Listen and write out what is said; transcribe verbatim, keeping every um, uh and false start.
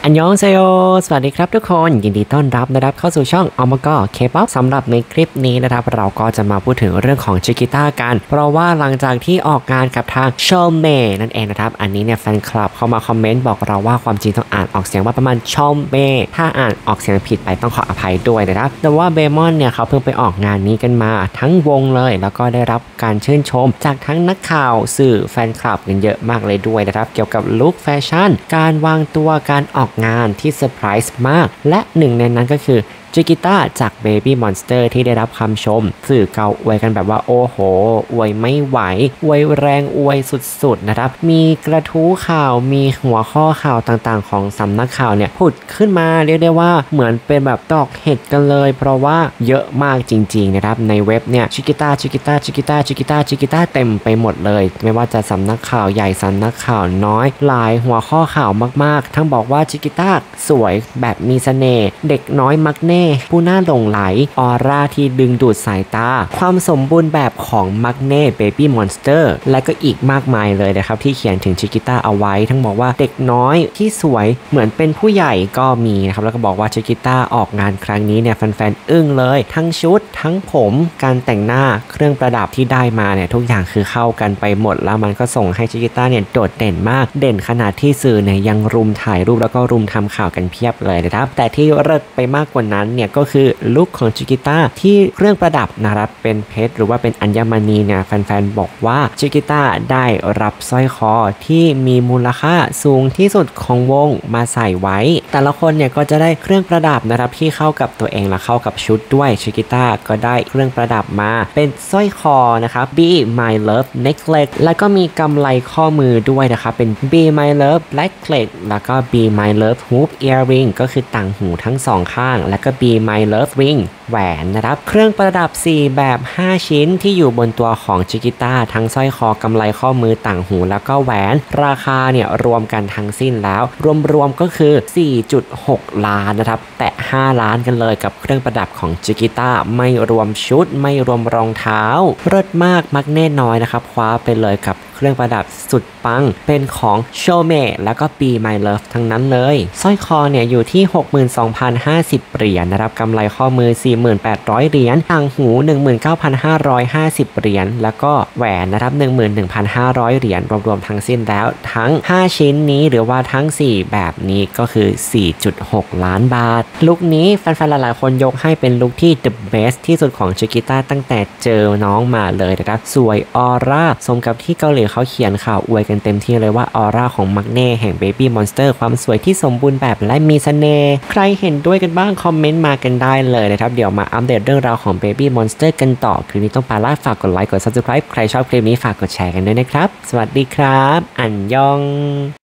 อันยองเซโยสวัสดีครับทุกคนยินดีต้อนรับนะครับเข้าสู่ช่องอมกอเคป๊อปสำหรับในคลิปนี้นะครับเราก็จะมาพูดถึงเรื่องของชิกิต้ากันเพราะว่าหลังจากที่ออกงานกับทางชอมเมนั่นเองนะครับอันนี้เนี่ยแฟนคลับเข้ามาคอมเมนต์บอกเราว่าความจริงต้องอ่านออกเสียงว่าประมาณชอมเมถ้าอ่านออกเสียงผิดไปต้องขออภัยด้วยนะครับแต่ว่าเบมอนเนี่ยเขาเพิ่งไปออกงานนี้กันมาทั้งวงเลยแล้วก็ได้รับการชื่นชมจากทั้งนักข่าวสื่อแฟนคลับกันเยอะมากเลยด้วยนะครับเกี่ยวกับลุคแฟชั่นการวางตัวการออกงานที่เซอร์ไพรส์มากและหนึ่งในนั้นก็คือจิกิต้าจาก Baby Monster ที่ได้รับคำชมสื่อเกาอวยกันแบบว่าโอ้โหอวยไม่ไหวอวยแรงอวยสุดๆนะครับมีกระทู้ข่าวมีหัวข้อข่าวต่างๆของสำนักข่าวเนี่ยผุดขึ้นมาเรียกได้ว่าเหมือนเป็นแบบตอกเห็ดกันเลยเพราะว่าเยอะมากจริงๆนะครับในเว็บเนี่ยจิกิต้าจิกิต้าจิกิต้าจิกิต้าจิกิต้าเต็มไปหมดเลยไม่ว่าจะสำนักข่าวใหญ่สำนักข่าวน้อยหลายหัวข้อข่าวมากๆทั้งบอกว่าจิกิต้าสวยแบบมีเสน่ห์เด็กน้อยมักเน่ผู้น่าหลงไหลออร่าที่ดึงดูดสายตาความสมบูรณ์แบบของมักเน่เบบี้มอนสเตอร์และก็อีกมากมายเลยนะครับที่เขียนถึงชิกิต้าเอาไว้ทั้งบอกว่าเด็กน้อยที่สวยเหมือนเป็นผู้ใหญ่ก็มีนะครับแล้วก็บอกว่าชิกิต้าออกงานครั้งนี้เนี่ยแฟนๆอึ้งเลยทั้งชุดทั้งผมการแต่งหน้าเครื่องประดับที่ได้มาเนี่ยทุกอย่างคือเข้ากันไปหมดแล้วมันก็ส่งให้ชิกิต้าเนี่ยโดดเด่นมากเด่นขนาดที่สื่อเนี่ยยังรุมถ่ายรูปแล้วก็รุมทำข่าวกันเพียบเลยนะครับแต่ที่เลิศไปมากกว่านั้นเนี่ยก็คือลุคของชิกิต้าที่เครื่องประดับนะครับเป็นเพชรหรือว่าเป็นอัญมณีเนี่ยแฟนๆบอกว่าชิกิต้าได้รับสร้อยคอที่มีมูลค่าสูงที่สุดของวงมาใส่ไว้แต่ละคนเนี่ยก็จะได้เครื่องประดับนะครับที่เข้ากับตัวเองและเข้ากับชุดด้วยชิกิต้าก็ได้เครื่องประดับมาเป็นสร้อยคอนะครับ Be My Love Necklace แล้วก็มีกำไลข้อมือด้วยนะครับเป็น Be My Love Necklace แล้วก็ Be My Love Hoop Earring ก็คือต่างหูทั้งสองข้างแล้วก็ Be My Love Ring แหวนนะครับเครื่องประดับสี่แบบห้าชิ้นที่อยู่บนตัวของชิกิต้าทั้งสร้อยคอกำไลข้อมือต่างหูแล้วก็แหวนราคาเนี่ยรวมกันทั้งสิ้นแล้วรวมๆก็คือ สี่จุดหก ล้านนะครับแตะห้าล้านกันเลยกับเครื่องประดับของชิกิต้าไม่รวมชุดไม่รวมรองเท้าเลิศมากมักแน่น้อยนะครับคว้าไปเลยกับเครื่องประดับสุดปังเป็นของโชเมะแล้วก็ Be My Love ทั้งนั้นเลยสร้อยคอเนี่ยอยู่ที่ หกหมื่นสองพันห้าสิบ เหรียญนะครับกำไลข้อมือ สี่หมื่นแปดร้อย เหรียญต่างหู หนึ่งหมื่นเก้าพันห้าร้อยห้าสิบ เหรียญแล้วก็แหวนนะครับ หนึ่งหมื่นหนึ่งพันห้าร้อย เหรียญรวมๆทั้งสิ้นแล้วทั้งห้าชิ้นนี้หรือว่าทั้งสี่แบบนี้ก็คือ สี่จุดหก ล้านบาทลุคนี้แฟนๆหลายๆคนยกให้เป็นลุคที่ the best ที่สุดของชิกิต้าตั้งแต่เจอน้องมาเลยนะครับสวยออร่าสมกับที่เกาหลีเขาเขียนข่าวอวยกันเต็มที่เลยว่าออร่าของมักเน่แห่ง Baby Monster ความสวยที่สมบูรณ์แบบและมีเสน่ห์ใครเห็นด้วยกันบ้างคอมเมนต์มากันได้เลยนะครับเดี๋ยวมาอัปเดตเรื่องราวของ Baby Monster กันต่อคลิปนี้ต้องปาล่าฝากกดไลค์กด Subscribe ใครชอบคลิปนี้ฝากกดแชร์กันด้วยนะครับสวัสดีครับอันยอง